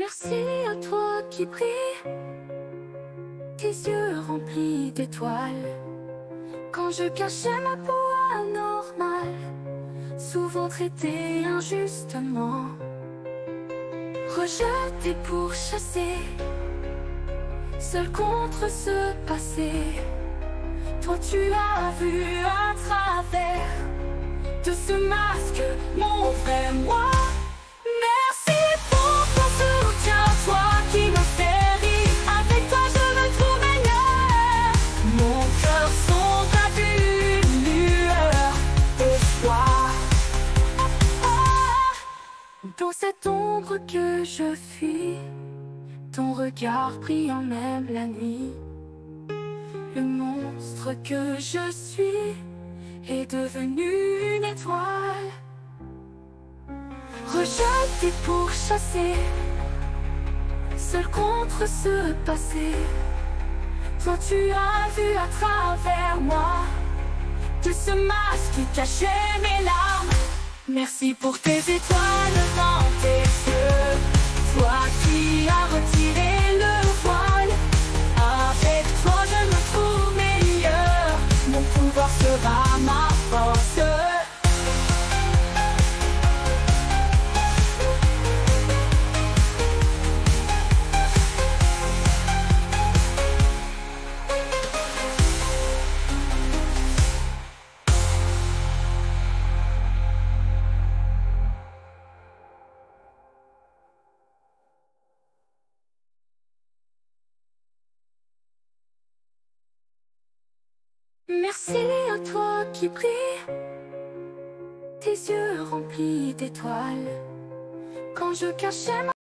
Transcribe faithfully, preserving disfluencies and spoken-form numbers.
Merci à toi qui brille, tes yeux remplis d'étoiles. Quand je cachais ma peau anormale, souvent traitée injustement, rejetée pour chasser, seule contre ce passé. Toi tu as vu à travers de ce masque mon vrai moi. Merci pour ton soutien, toi qui me fais rire. Avec toi je me trouve meilleur. Mon cœur sombre a vu une lueur d'espoir. Dans cette ombre que je fuis, ton regard brillant même la nuit. Le monstre que je suis est devenu une étoile, rejeté pour chasser, seul contre ce passé. Toi tu as vu à travers moi, de ce masque qui cachait mes larmes. Merci pour tes étoiles dans tes yeux, toi qui as retiré le voile. Avec toi je me trouve meilleur, mon pouvoir sera ma force. Merci à toi qui brille, tes yeux remplis d'étoiles. Quand je cachais ma